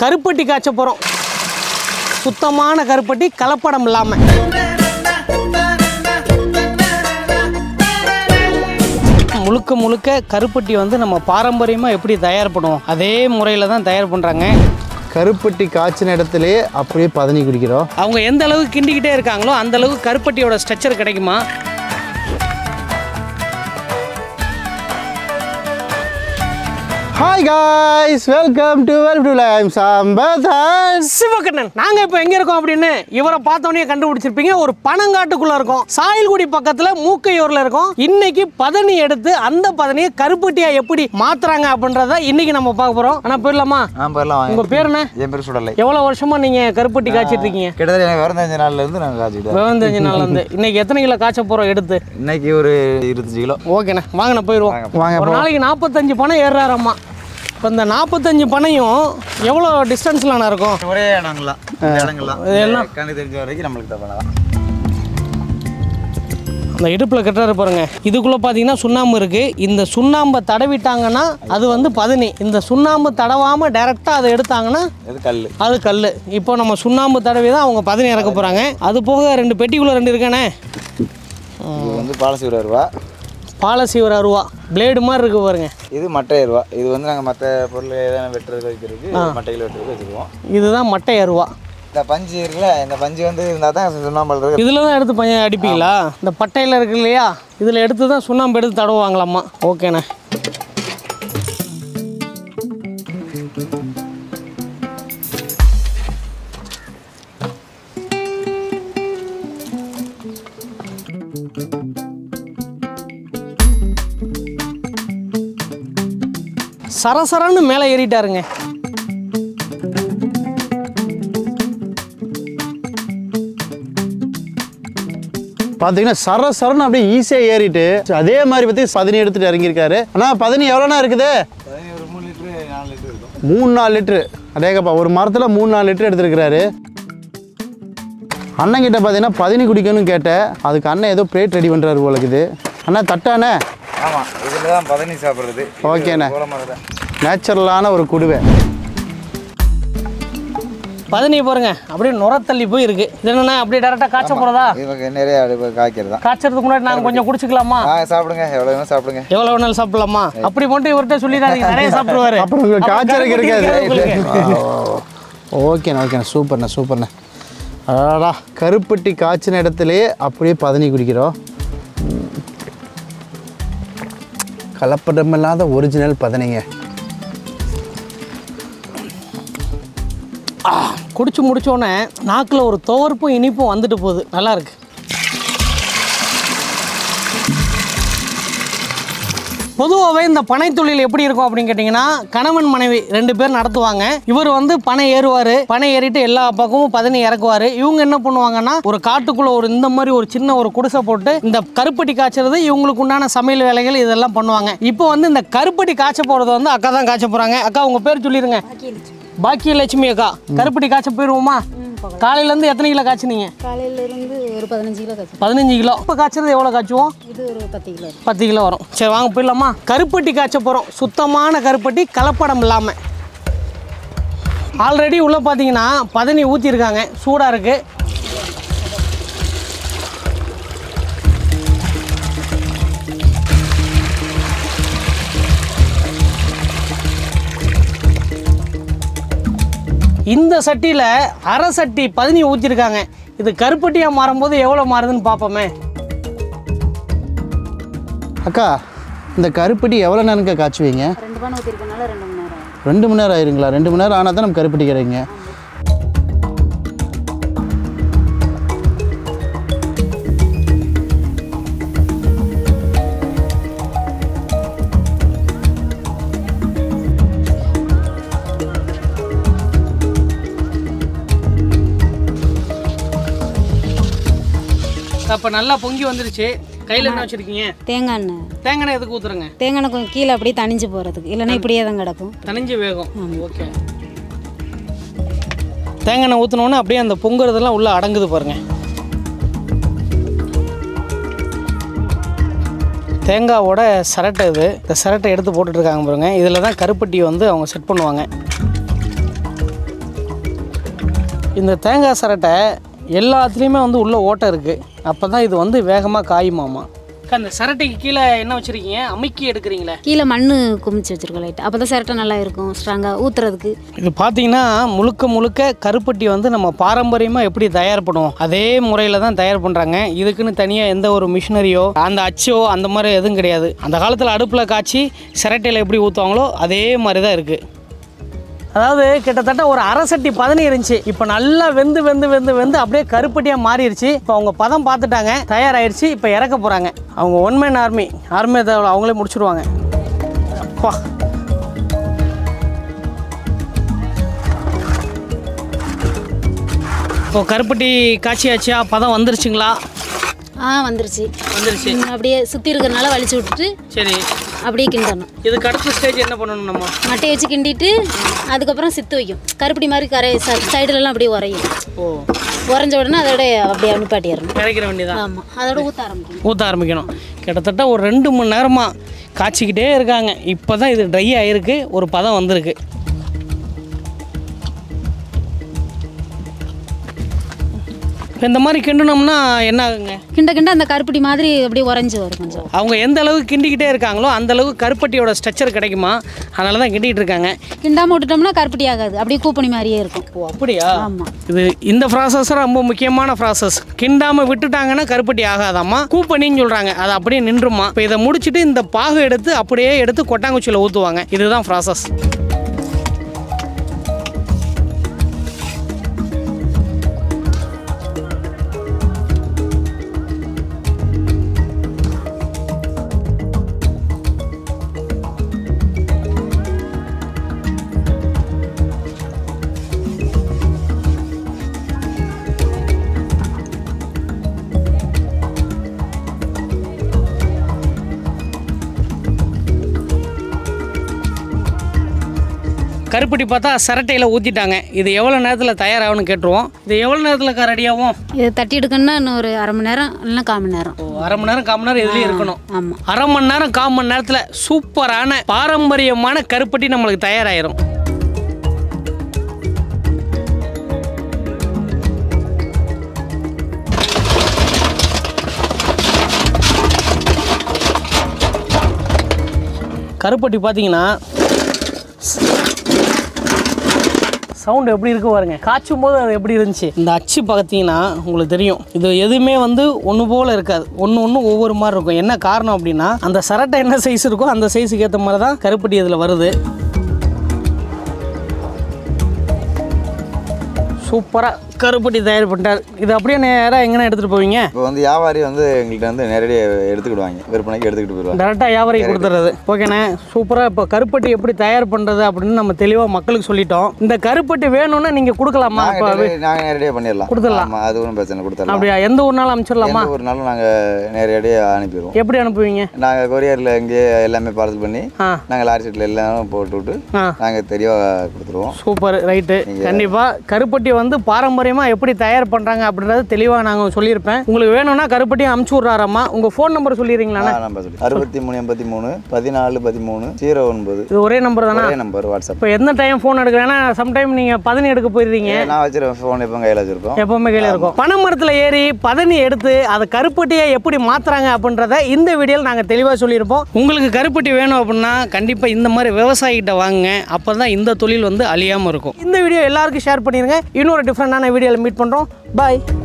கருப்பட்டி காய்ச்ச போகிறோம். சுத்தமான கருப்பட்டி, கலப்படம் இல்லாமல். முழுக்க முழுக்க கருப்பட்டி வந்து நம்ம பாரம்பரியமாக எப்படி தயார் பண்ணுவோம் அதே முறையில் தான் தயார் பண்ணுறாங்க. கருப்பட்டி காய்ச்சின இடத்துலையே அப்படியே பதனி குடிக்கிறோம். அவங்க எந்த அளவுக்கு கிண்டிக்கிட்டே இருக்காங்களோ அந்த அளவுக்கு கருப்பட்டியோட ஸ்ட்ரக்சர் கிடைக்குமா. Hi guys, welcome to Sampath Sivakannan. நாங்க இப்போ எங்க இருக்கோம் அப்படின்னு இவரை பார்த்தோன்னே கண்டுபிடிச்சிருப்பீங்க. ஒரு பனங்காட்டுக்குள்ள இருக்கோம். சாயல்குடி பக்கத்துல மூக்கையூர்ல இருக்கோம். இன்னைக்கு பதனி எடுத்து அந்த பதனியை கருப்பட்டியா எப்படி மாத்துறாங்க அப்படின்றத இன்னைக்கு நம்ம பார்க்க போறோம். ஆனா போயிடலாமா? போயிடலாம். உங்க பேர் என்ன? என் பேர் சுடலை. எவ்வளவு வருஷமா நீங்க கருப்பட்டி காய்ச்சிட்டு இருக்கீங்க? கிட்டத்தட்ட எனக்கு 25 நாள்ல இருந்து நாங்கள் காய்ச்சிக்கிட்டோம். 25 நாள்ல இருந்து. இன்னைக்கு எத்தனை கிலோ காய்ச்ச போறோம் எடுத்து? இன்னைக்கு ஒரு 25 கிலோ. ஓகேண்ணா, வாங்கண்ணா போயிடுவோம். வாங்க. ஒரு நாளைக்கு 45 பனை ஏறுறாரம்மா. இப்போ இந்த 45 பனையும் எவ்வளோ டிஸ்டன்ஸ்லாம் இருக்கும்? ஒரே இடங்கள்லாம் இதெல்லாம் கண்ணு தெரிஞ்ச வரைக்கும் நம்மளுக்கு தான் பண்ணலாம். அந்த இடுப்பில் கட்டுறாரு பாருங்க. இதுக்குள்ளே பார்த்தீங்கன்னா சுண்ணாம்பு இருக்குது. இந்த சுண்ணாம்பை தடவிட்டாங்கன்னா அது வந்து பதனி. இந்த சுண்ணாம்பு தடவாமல் டைரெக்டாக அதை எடுத்தாங்கன்னா அது கல். இப்போ நம்ம சுண்ணாம்பு தடவி தான் அவங்க பதனி இறக்க போகிறாங்க. அது போக 2 பெட்டிக்குள்ளே 2 இருக்கானே. இது வந்து பாலசீவர அருவா. பாலசீவர அருவா பிளேடு மாதிரி இருக்குது பாருங்க. இது மட்டை அருவா. இது வந்து நாங்கள் மற்ற பொருள் எதாவது வெட்டுறதுக்கு வைக்கிறதுக்கு மட்டையில் வெட்டுறதுக்கு வச்சுக்குவோம். இதுதான் மட்டை அருவா. இந்த பஞ்சு இருக்குல்ல, இந்த பஞ்சு வந்து இருந்தால் தான் சுண்ணாம்பு இருக்கு. இதில் தான் எடுத்து பஞ்சு அடிப்பீங்களா? இந்த பட்டையில் இருக்கு இல்லையா, இதில் எடுத்து தான் சுண்ணாம்பு எடுத்து தடவுவாங்களாம்மா. ஓகேண்ணே. சரசரன்னு மேலே ஏறிட்டாருங்க. பார்த்தீங்கன்னா சரன்னு அப்படியே ஈஸியாக ஏறிட்டு அதே மாதிரி பற்றி பதனி எடுத்துகிட்டு இறங்கியிருக்காரு. ஆனால் பதனி எவ்வளோண்ணா இருக்குது? ஒரு 3 லிட்டரு 4 லிட்டரு இருக்கும். 3-4 லிட்டரு. அதேக்கப்பா ஒரு மரத்தில் 3-4 லிட்டரு எடுத்துருக்கிறாரு. அண்ணங்கிட்ட பார்த்தீங்கன்னா பதனி குடிக்கணும்னு கேட்டேன். அதுக்கு அண்ணன் ஏதோ பிளேட் ரெடி பண்ணுறாரு போல இருக்குது. அண்ணா தட்டானே? ஆமாம், இதில் தான் பதனி சாப்பிட்றது. ஓகேண்ணே. நேச்சுரலான ஒரு குடுவை. பதனி பாருங்க அப்படியே நுரத்தள்ளி போய் இருக்கு. இது என்னன்னா அப்படியே டேரெக்டாக காய்ச்ச போகிறதா? இவங்க நிறைய காய்க்கிறது தான். காய்ச்சறதுக்கு முன்னாடி நாங்கள் கொஞ்சம் குடிச்சிக்கலாமா? சாப்பிடுங்க, எவ்வளோ வேணும் சாப்பிடுங்க. எவ்வளோ வேணாலும் சாப்பிடலாமா? அப்படி மட்டும் இவர்கிட்ட சொல்லிடாதீங்க, நிறைய சாப்பிடுவாரு. அப்புறம் உங்களுக்கு காய்ச்சறதுக்கு இருக்காது. ஓகேண்ணா, சூப்பர்ண்ணே. அடடா, கருப்பட்டி காய்ச்சின இடத்துலையே அப்படியே பதனி குடிக்கிறோம். கலப்படமில்லாத ஒரிஜினல் பதனிங்க. குடிச்சு முடிச்சோடனே நாக்கில் ஒரு துவர்ப்பும் இனிப்பும் வந்துட்டு போகுது. நல்லா இருக்கு. பொதுவாகவே இந்த பனை தொழில் எப்படி இருக்கும் அப்படின்னு கேட்டிங்கன்னா, கணவன் மனைவி 2 பேர் நடத்துவாங்க. இவர் வந்து பனை ஏறுவார். பனை ஏறிட்டு எல்லா பக்கமும் பதனி இறக்குவார். இவங்க என்ன பண்ணுவாங்கன்னா, ஒரு காட்டுக்குள்ளே ஒரு இந்த மாதிரி ஒரு சின்ன ஒரு குடிசை போட்டு இந்த கருப்பட்டி காய்ச்சறது இவங்களுக்கு உண்டான சமையல் வேலைகள் இதெல்லாம் பண்ணுவாங்க. இப்போ வந்து இந்த கருப்பட்டி காய்ச்ச போகிறது வந்து அக்கா தான் காய்ச்ச போகிறாங்க. அக்கா உங்கள் பேர் சொல்லிடுங்க. பாக்கியலட்சுமி அக்கா. கருப்பட்டி காய்ச்ச போயிடுவோமா? காலையிலேருந்து எத்தனை கிலோ காய்ச்சினீங்க? காலையிலேருந்து ஒரு 15 கிலோ காய்ச்சி. 15 கிலோ. இப்போ காய்ச்சறது எவ்வளோ காய்ச்சுவோம்? இது ஒரு 10 கிலோ. 10 கிலோ வரும். சரி வாங்க போயிடலாமா? கருப்பட்டி காய்ச்ச போகிறோம். சுத்தமான கருப்பட்டி, கலப்படம் இல்லாமல். ஆல்ரெடி உள்ளே பார்த்தீங்கன்னா பதனி ஊற்றிருக்காங்க. சூடாக இருக்குது. இந்த சட்டியில் அரை சட்டி பதனி ஊற்றிருக்காங்க. இது கருப்பட்டியாக மாறும்போது எவ்வளோ மாறுதுன்னு பார்ப்போமே. அக்கா, இந்த கருப்பட்டி எவ்வளோ நேரம்க்கா காய்ச்சுவீங்க? 2 பானை ஊற்றிருக்கனால 2 மணி நேரம். 2 மணி நேரம் ஆயிருங்களா? 2 மணி நேரம் ஆனால் தான் நம்ம கருப்பட்டி கிடைக்குங்க. அப்போ நல்லா பொங்கி வந்துருச்சு. கையில் என்ன வச்சுருக்கீங்க? தேங்காய் எண்ணெய். தேங்காய் எண்ணெய் எதுக்கு ஊற்றுறங்க? தேங்காய் எண்ணெய் கொஞ்சம் கீழே அப்படியே தணிஞ்சு போகிறதுக்கு, இல்லைன்னா இப்படியே தான் கிடக்கும். தணிஞ்சு வேகும். ஓகே. தேங்காய் எண்ணெய் ஊற்றினோன்னே அப்படியே அந்த பொங்குறதெல்லாம் உள்ளே அடங்குது பாருங்கள். தேங்காவோட சரட்டை இது. இந்த சரட்டை எடுத்து போட்டுட்ருக்காங்க பாருங்க. இதில் தான் கருப்பட்டியை வந்து அவங்க செட் பண்ணுவாங்க. இந்த தேங்காய் சரட்டை எல்லாத்துலேயுமே வந்து உள்ள ஓட்டை இருக்குது. அப்போ தான் இது வந்து வேகமாக காயுமாமா. அந்த சரட்டைக்கு கீழே என்ன வச்சுருக்கீங்க? அமுக்கி எடுக்கிறீங்களே? கீழே மண் குமிச்சு வச்சுருக்கோம் லைட். அப்போ தான் சரட்டை நல்லா இருக்கும் ஸ்ட்ராங்காக ஊற்றுறதுக்கு. இது பார்த்தீங்கன்னா முழுக்க கருப்பட்டி வந்து நம்ம பாரம்பரியமாக எப்படி தயார் பண்ணுவோம் அதே முறையில் தான் தயார் பண்ணுறாங்க. இதுக்குன்னு தனியாக எந்த ஒரு மிஷினரியோ அந்த அச்சோ அந்த மாதிரி எதுவும் கிடையாது. அந்த காலத்தில் அடுப்பில் காய்ச்சி சிரட்டையில் எப்படி ஊற்றுவாங்களோ அதே மாதிரி தான் இருக்குது. அதாவது கிட்டத்தட்ட ஒரு அரை சட்டி பதனி இருந்துச்சு. இப்போ நல்லா வெந்து அப்படியே கருப்பட்டியாக மாறிடுச்சு. இப்போ அவங்க பதம் பார்த்துட்டாங்க, தயாராகிடுச்சு. இப்போ இறக்க போகிறாங்க. அவங்க ஒன் மேன் ஆர்மி அவங்களே முடிச்சுடுவாங்க. அப்பா, இப்போ கருப்பட்டி காய்ச்சியாச்சா? பதம் வந்துருச்சுங்களா? வந்துருச்சு. அப்படியே சுற்றி இருக்கிறனால வலிச்சு விட்டுட்டு சரி அப்படியே கிண்டணும். இதுக்கு அடுத்த ஸ்டேஜ் என்ன பண்ணணும்? நம்ம மட்டையை வச்சு கிண்டிட்டு அதுக்கப்புறம் சித்து வைக்கும். கருப்பட்டி மாதிரி சைடுலலாம் அப்படியே உரையும். உறைஞ்ச உடனே அதோட அப்படியே அனுப்பாட்டிடணும். கரைக்கிற வேண்டியதான். ஆமாம், அதோட ஊற்ற ஆரம்பிக்கணும். கிட்டத்தட்ட ஒரு 2 மணி நேரமாக காய்ச்சிக்கிட்டே இருக்காங்க. இப்போ தான் இது ட்ரை ஆகிருக்கு, ஒரு பதம் வந்திருக்கு. இந்த மாதிரி கிண்டணும்னா என்ன ஆகுங்க? கிண்ட அந்த கருப்பட்டி மாதிரி அப்படியே உறைஞ்சி வரும் கொஞ்சம். அவங்க எந்த அளவுக்கு கிண்டிக்கிட்டே இருக்காங்களோ அந்த அளவுக்கு கருப்பட்டியோட ஸ்ட்ரக்சர் கிடைக்குமா, அதனால தான் கிண்டிகிட்டு இருக்காங்க. கிண்டாமல் விட்டுட்டோம்னா கருப்பட்டி ஆகாது, அப்படியே கூப்பணி மாதிரியே இருக்கும். ஓ அப்படியா? ஆமாம். இந்த ப்ராசஸ் ரொம்ப முக்கியமான ப்ராசஸ். கிண்டாமல் விட்டுட்டாங்கன்னா கருப்பட்டி ஆகாதாம்மா, கூப்பணின்னு சொல்கிறாங்க. அது அப்படியே நின்றுமா. இப்போ இதை முடிச்சுட்டு இந்த பாகு எடுத்து அப்படியே எடுத்து கொட்டாங்குச்சியில் ஊற்றுவாங்க. இதுதான் ப்ராசஸ். கருப்பட்டி பார்த்தா சரட்டையில் ஊற்றிட்டாங்க. இது எவ்வளோ நேரத்தில் தயாராகும்னு கேட்டுருவோம். இது எவ்வளோ நேரத்தில் ரெடி ஆகும்? இது தட்டி எடுக்கணும்னா இன்னும் ஒரு அரை மணி நேரம் இல்லைன்னா 1/4 மணி நேரம். அரை மணி நேரம் 1/4 மணி நேரம் இதுலேயே இருக்கணும். ஆமாம், அரை மணி நேரம் 1/4 மணி நேரத்தில் சூப்பரான பாரம்பரியமான கருப்பட்டி நம்மளுக்கு தயாராகிரும். கருப்பட்டி பார்த்தீங்கன்னா சவுண்ட் எப்படி இருக்கு பாருங்க. காய்ச்சும் போது அது எப்படி இருந்துச்சு. இந்த அச்சு பார்த்தீங்கன்னா உங்களுக்கு தெரியும், இது எதுவுமே வந்து ஒன்று போல் இருக்காது. ஒன்று ஒவ்வொரு மாதிரி இருக்கும். என்ன காரணம் அப்படின்னா அந்த சரட்டை என்ன சைஸ் இருக்கோ அந்த சைஸுக்கு ஏற்ற மாதிரி தான் கருப்பட்டி இதில் வருது. சூப்பராக கருப்பட்டி தயார் பண்ணிட்டார். இது அப்படியே நேராக எங்கன்னா எடுத்துகிட்டு போவீங்க? இப்போ வந்து வியாபாரி வந்து எங்கள்கிட்ட வந்து நேரடியாக எடுத்துக்கிடுவாங்க, விற்பனைக்கு எடுத்துக்கிட்டு போயிடுவாங்க. டேரெக்டாக வியாபாரிக்கு கொடுத்துறது. ஓகேண்ணே, சூப்பராக. இப்போ கருப்பட்டி எப்படி தயார் பண்ணுறது அப்படின்னு நம்ம தெளிவாக மக்களுக்கு சொல்லிட்டோம். இந்த கருப்பட்டி வேணும்னா நீங்கள் கொடுக்கலாமா? இப்போ நாங்கள் நேரடியாக பண்ணிடலாம், கொடுத்துடலாம். அது ஒன்றும் பிரச்சனை, கொடுத்துடலாம். அப்படியா? எந்த ஒரு நாள் அனுப்பிச்சிடலாமா? ஒரு நாளும் நாங்கள் நேரடியாக அனுப்பிடுவோம். எப்படி அனுப்புவீங்க? நாங்கள் கொரியரில் இங்கேயே எல்லாமே பார்சல் பண்ணி நாங்கள் லாரி சீட்டில் எல்லாம் போட்டு விட்டு நாங்கள் தெளிவாக கொடுத்துருவோம். Super, right. கண்டிப்பாக கருப்பட்டி வந்து பாரம்பரியமாக எப்படி தயார் பண்ணுறாங்க அப்படின்றது தெளிவாக நாங்கள் சொல்லியிருப்பேன். உங்களுக்கு வேணும்னா கருப்பட்டியும் அமுச்சு விட்றாரம்மா. உங்கள் ஃபோன் நம்பர் சொல்லிடுறீங்களா? நம்பர் சொல்லி 6383 1413 09. இது ஒரே நம்பர் தானே? ஒரே நம்பர், வாட்ஸ்அப். இப்போ எந்த டைம் ஃபோன் எடுக்கிறேன்னா சம்டைம் நீங்கள் பதனி எடுக்க போயிருந்தீங்க. நான் வச்சிருக்கேன் ஃபோன், எப்போ கையில் வச்சிருக்கோம், எப்பவுமே கையில் இருக்கும். பனை மரத்தில் ஏறி பதனி எடுத்து அதை கருப்பட்டியை எப்படி மாற்றுறாங்க அப்படின்றத இந்த வீடியோவில் நாங்கள் தெளிவாக சொல்லியிருப்போம். உங்களுக்கு கருப்பட்டி வேணும் அப்படின்னா கண்டிப்பாக இந்த மாதிரி விவசாயிகிட்ட வாங்குங்க. அப்போ தான் இந்த தொழில் வந்து அழியாமல் இருக்கும். இந்த வீடியோ எல்லாருக்கும் ஷேர் பண்ணிடுங்க. இன்னொரு டிஃப்ரெண்டான வீடியோவில் மீட் பண்ணுறோம். பாய்.